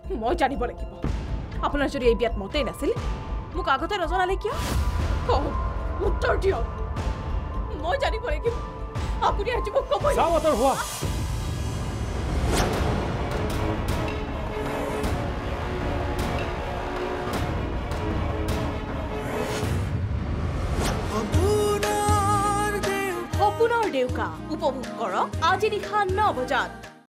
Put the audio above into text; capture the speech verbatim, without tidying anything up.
মই জানিব লাগিব আপোনাৰ যদি এই বিয়াত মতেই নাছিল মোক আগতে নজনালে কিয় কওক উত্তৰ দিয়ক মই জানিব লাগিব আপুনি আজি মোক ক'ব সাৱধান হোৱা সপোনৰ দেউকা উপভোগ কৰক আজি নিশা ন বজাত।